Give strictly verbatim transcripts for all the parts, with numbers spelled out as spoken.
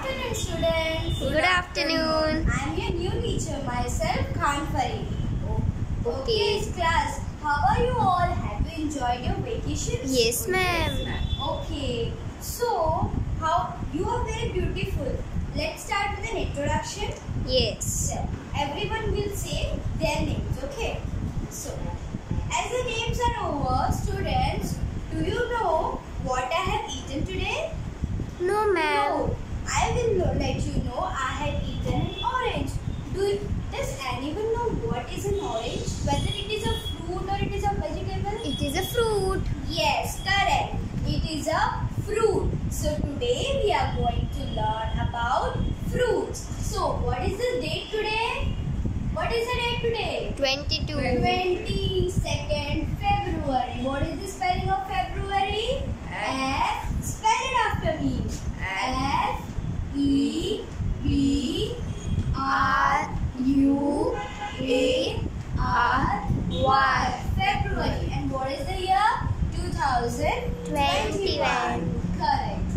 afternoon, students. Good afternoon. I am your new teacher, myself, Khan Farid. Okay. Okay, class. How are you all? Have you enjoyed your vacations? Yes, ma'am. Okay. So, how you are very beautiful. Let's start with an introduction. Yes. So, everyone will say their names. Okay. So, as the names are over, students, do you know what I have eaten today? No, ma'am. No, I will know, let you know I had eaten an orange. Do does anyone know what is an orange? Whether it is a fruit or it is a vegetable? It is a fruit. Yes, correct. It is a fruit. So today we are going to learn about fruits. So what is the date today? What is the date today? Twenty-two. twenty-second February. What is the spelling of February? F. Spell it after me. F E B R U A R Y. February. And what is the year? two thousand twenty-one. Correct.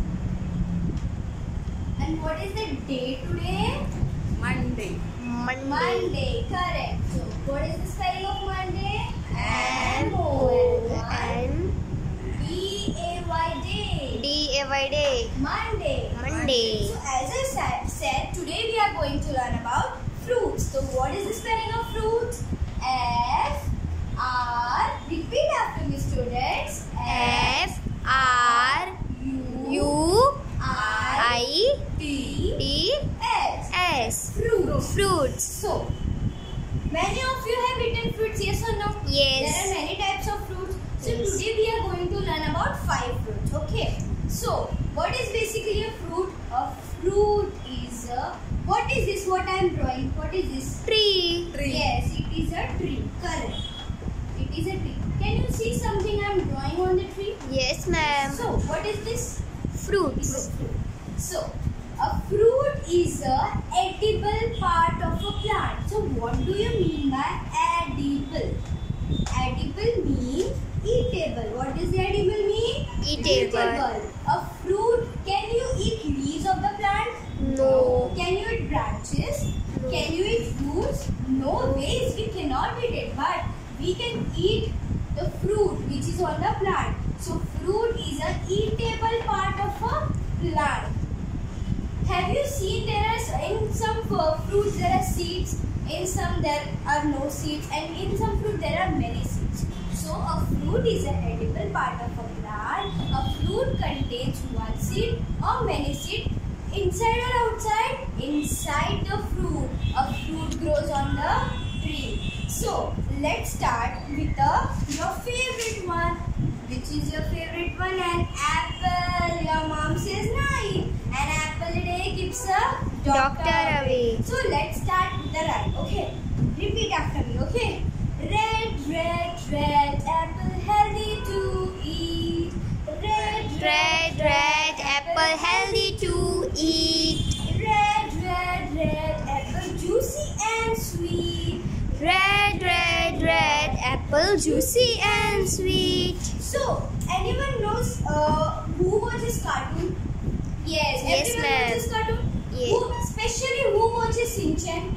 And what is the day today? Monday. Monday. Monday. Correct. So what is the spelling of Monday? M O N D A Y day. D A Y day. Monday. Monday. So as I said, said, today we are going to learn about fruits. So what is the spelling of fruits? F R. Repeat after me, students. F R U I T T S. S. Fruits. Fruits. So many of you have eaten fruits, yes or no? Yes. There are many types of fruits. So Yes. today we are going to learn about five fruits. Okay. So what is basically a fruit? A fruit is a, what is this? What I am drawing? What is this? Tree. Yes, it is a tree. Correct. It is a tree. Can you see something I am drawing on the tree? Yes, ma'am. So what is this? Fruits. So, a fruit is a edible part of a plant. So, what do you mean by edible? Edible means eatable. What does the edible mean? Eatable. A fruit, can you eat leaves of the plant? No. Can you eat branches? No. Can you eat fruits? No ways, we cannot eat it. But we can eat the fruit which is on the plant. So, fruit is an eatable part of a plant. Have you seen there are in some uh, fruits there are seeds, in some there are no seeds, and in some fruit there are many seeds. So a fruit is an edible part of a plant. A fruit contains one seed or many seeds. Inside or outside? Inside the fruit. A fruit grows on the tree. So let's start with the, your favorite one. Which is your favorite one? An apple. Your mom says nine. An apple a day keeps a doctor, Doctor away. So let's start with the rhyme. Okay. Repeat after me. Okay. Red, red, red apple healthy to eat. Red, Red, red apple healthy to eat. Red, red, red apple juicy and sweet. Red, red, red apple juicy and sweet. So, anyone knows uh, who watches cartoon? Yes, Yes, everyone ma'am. watches cartoon. Yes. Who, especially who watches Shinchan?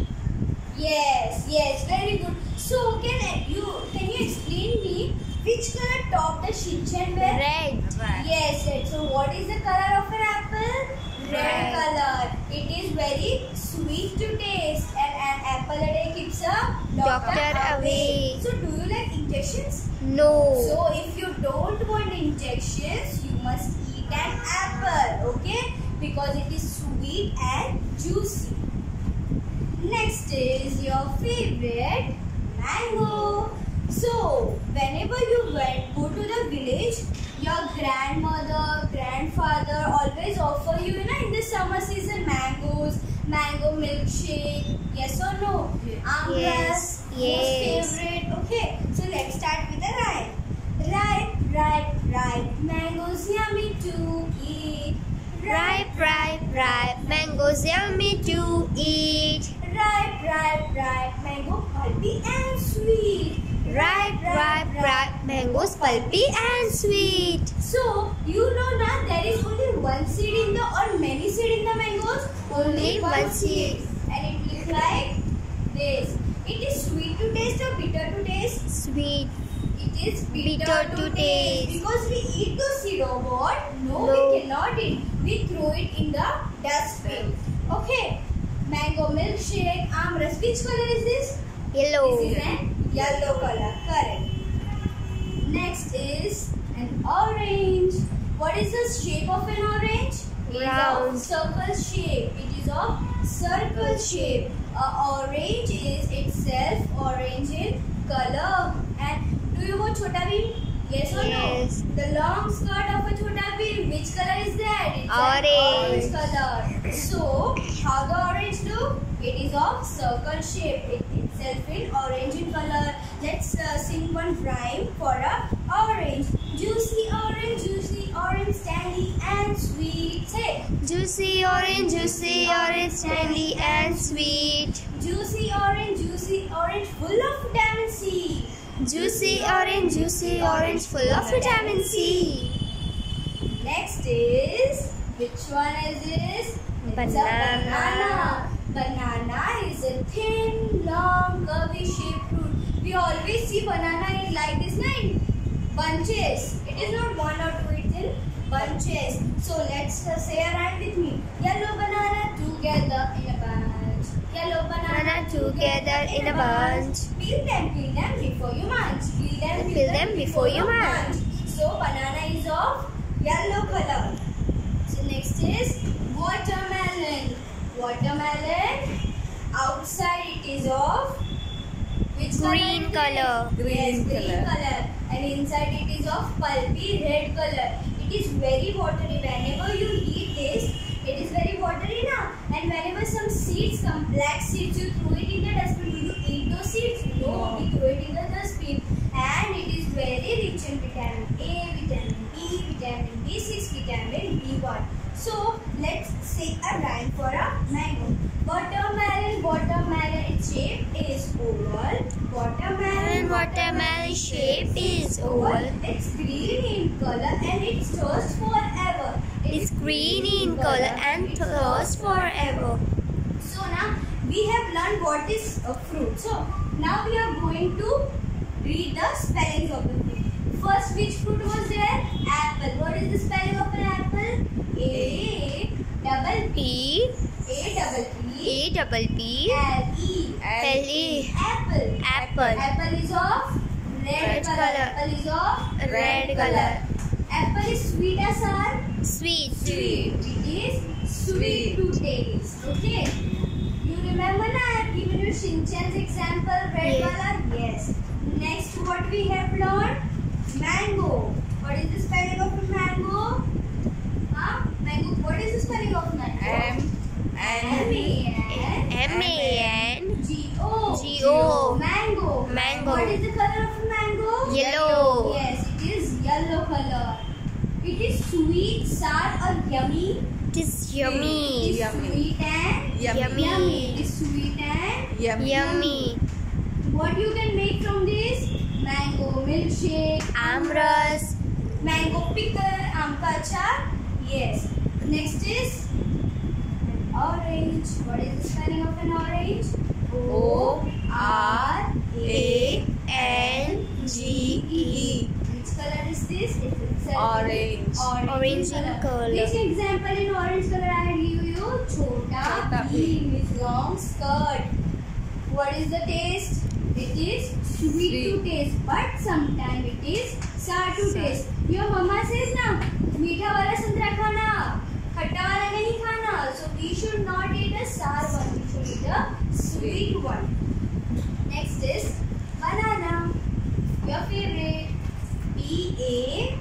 Yes, yes, very good. So, can I- you can you explain me which color top the Shinchan wear? Red. Yes, red. So, what is the color of an apple? Red Red. color. It is very sweet to taste, and an apple a day keeps a doctor, Doctor away. So, do you like injections? No. So if you don't want injections, you must eat an apple, okay? Because it is sweet and juicy. Next is your favorite mango. So whenever you went, go to the village, your grandmother, grandfather always offer you, you know, in the summer season, mangoes, mango milkshake. Yes or no? Amras, Yes, most yes. favorite. Okay, so let's start with the rhyme. Ripe, ripe, ripe, mangoes yummy to eat. Ripe, ripe, ripe mangoes yummy to eat. Ripe, ripe, ripe, mango pulpy and sweet. Ripe, ripe, ripe. Mangoes pulpy and sweet. So, you know now there is only one seed in the or many seed in the mangoes? Only one seed. And it looks like this. It is sweet to taste or bitter to taste? Sweet. It is bitter, Bitter to, to taste. taste. Because we eat the seed or what? No, No. we cannot eat. We throw it in the dustbin. Okay. Mango milkshake, amras. Which color is this? Yellow. This is an yellow color. Correct. Next is an orange. What is the shape of an orange? It is Round. of circle shape. It is of circle shape. A orange is itself orange in color. And do you know Chota Bheem? Yes or Yes. no? The long skirt of a Chota Bheem. Which color is that? It's Orange. an orange color. So how the orange look? It is of circle shape. It itself in orange in color. Let's uh, sing one rhyme for a orange. Juicy orange, juicy orange, tangy and sweet. Say. Juicy orange, juicy orange, tangy and sweet. Juicy orange, juicy orange, full of vitamin C. Juicy orange, juicy orange, full of vitamin C. Next is, which one is this? It's Banana. a banana. Banana is a thin, long, curvy shaped fruit. We always see banana in like this, nine bunches. It is not one or two, it's in bunches. So let's uh, say a rhyme with me. Yellow banana together in a bunch. Yellow banana Banana together in a bunch. Peel them, peel them before you munch. Peel them, Peel them before you munch. So banana is of yellow color. So next is watermelon. Watermelon. Outside it is of which Green color. Yes, Green green color. color. And inside it is of pulpy red color. It is very watery. Whenever you eat this, it is very watery now. And whenever some seeds come, black seeds, you throw it in the dustbin. Do you eat those seeds? No, No. we throw it in the dustbin. And it is very rich in vitamin A, vitamin B, vitamin B six, vitamin B one. So let's say a rhyme for a mango. Watermelon, watermelon, its shape is oval. Watermelon, Watermelon shape is oval. oval. It's green in color and it thirsts forever. It's green in color and thirsts forever. So now we have learned what is a fruit. So now we are going to read the spellings of the fruit. First, which fruit was there? Apple. What is the spelling of an apple? A double P. P A double P. A double P L E. L E Apple. apple. Apple is of red, Red color. color. Apple is of Red color. Apple is sweet as sour. Sweet. Sweet. It is sweet Sweet. to taste. Okay. You remember na I have given you Shinchan's example, red Yes. color? Yes. Next, what we have learned? Mango. What is the spelling of a mango? Huh? Mango. What is the spelling of mango? M M N A N M A N G O. G O. Mango. Mango. What is the color of a mango? Yellow. Yes, it is yellow color. It is sweet, sour, or yummy. It is It yummy. is Yummy. sweet and Yummy. Yummy. yummy. It is sweet and Yummy. Yummy. what you can make from this? Mango milkshake, Amras. mango pickle, aam ka achar. Yes. Next is an orange. What is the spelling of an orange? O R A N G E. Which color is this? It is itself Orange. Orange in color. Which example in orange color I had given you? Chota Chota Bheem with long skirt. What is the taste? It is sweet to Sweet. taste, but sometimes it is sour to Sour. taste. Your mama says na, मीठा वाला संतरा खाना, खट्टा वाला नहीं खाना. So we should not eat a sour one. We should eat a sweet one. Next is banana. Your favorite. B A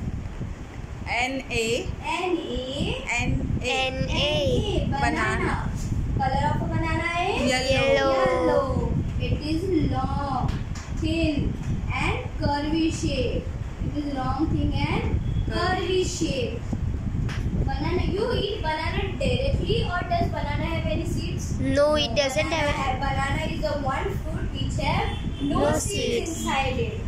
N A N A N A N N A. A Banana. Color of a banana is Yellow. Yellow. It is long, thin, and curvy shape. It is long, thin, and curvy shape. Banana. You eat banana directly, or does banana have any seeds? No, it doesn't banana have. Banana is the one fruit which have No, No seeds seeds. inside it.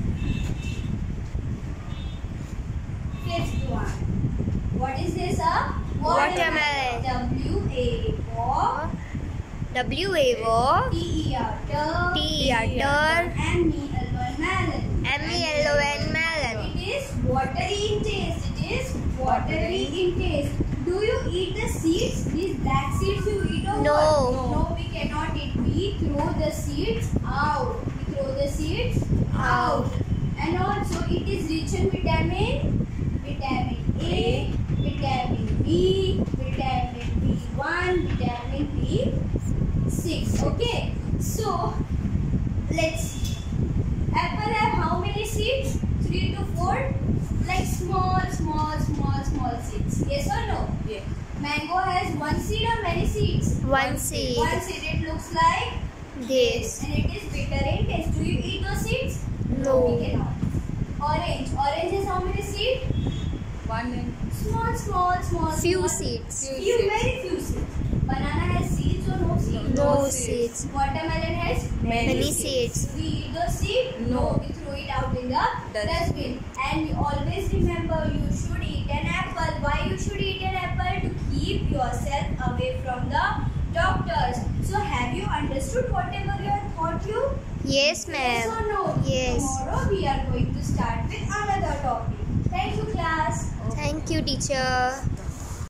Fifth one. What is this? A Watermelon. W A walk. W A walk. T E R turf. T E R turf. M E L O N melon. M E L O N melon. It is watery in taste. It is watery in taste. Do you eat the seeds? These black seeds you eat or No. what? No, we cannot eat. We throw the seeds out. We throw the seeds out. And also it is rich in vitamin, vitamin A, vitamin B, vitamin B one, vitamin B six. Okay. So let's see. Apple have how many seeds? Three to four. Like small, small, small, small seeds. Yes or no? Yeah. Mango has one seed or many seeds? One seed. One seed. It looks like This. and it is bitter in taste. Do you eat those seeds? No. We cannot. Orange. Orange has how many seeds? One and Small, small, small. Few small. seeds. Few Few, seeds. very few seeds. Banana has seeds or no seeds? No No seeds. seeds. Watermelon has Many seeds. We eat those seeds? No. We throw it out in the Dustbin. dustbin. And you always remember you should eat an apple. Why you should eat an apple? To keep yourself away from the doctors. So have you understood whatever you have taught you? Yes, Yes ma'am. or no? Yes. Tomorrow we are going to start with another topic. Thank you, class. Thank you, teacher.